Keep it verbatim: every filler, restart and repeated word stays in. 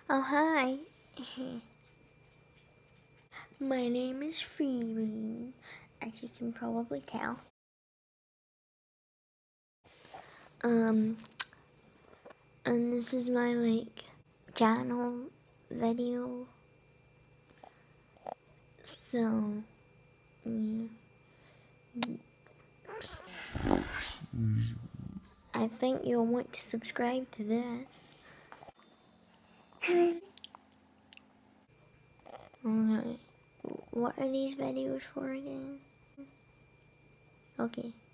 Oh, hi. My name is Phoebe, as you can probably tell. Um, and this is my, like, channel video. So, yeah. I think you'll want to subscribe to this. Alright. What are these videos for again? Okay.